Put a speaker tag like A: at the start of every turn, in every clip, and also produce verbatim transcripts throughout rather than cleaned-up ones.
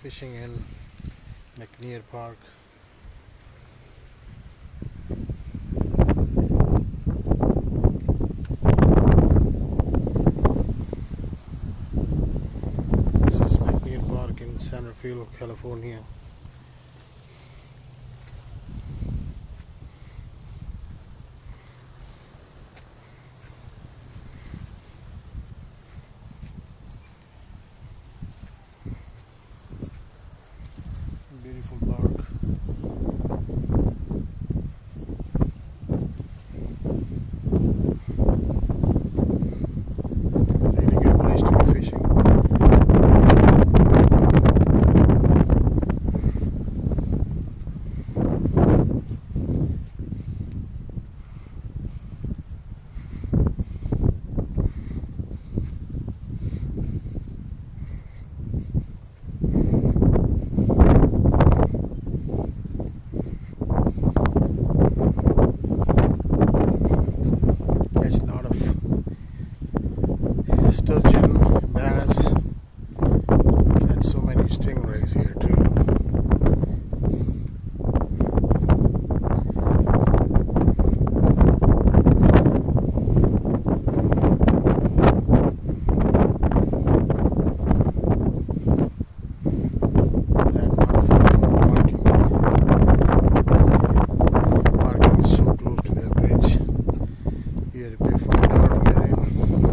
A: fishing in McNear Park. This is McNear Park in Centerville, California. Beautiful park. Really good place to be fishing. Sturgeon, bass, catch so many stingrays here too. That not far from parking. Parking is so close to the bridge. You have to pay five dollars to get in.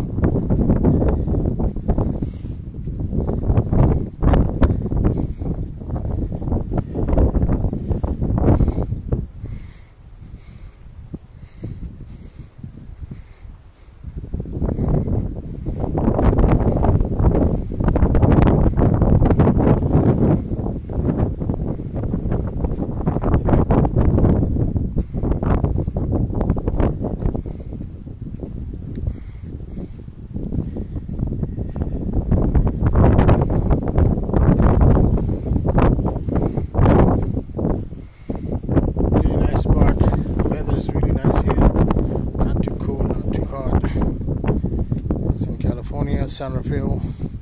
A: California, Centerville.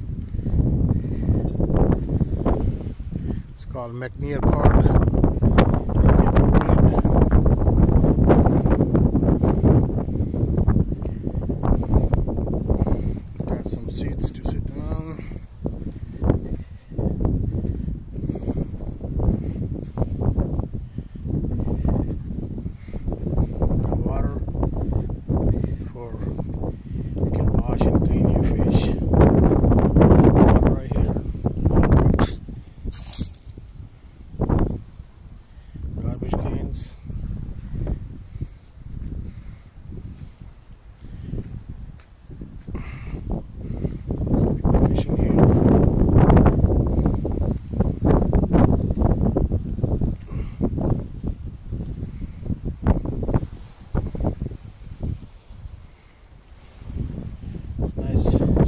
A: It's called McNear Park. You can Google it. Got some seats to sit down. Got water for you can wash and clean your fish. Water right here. Garbage cans. People fishing here. It's nice.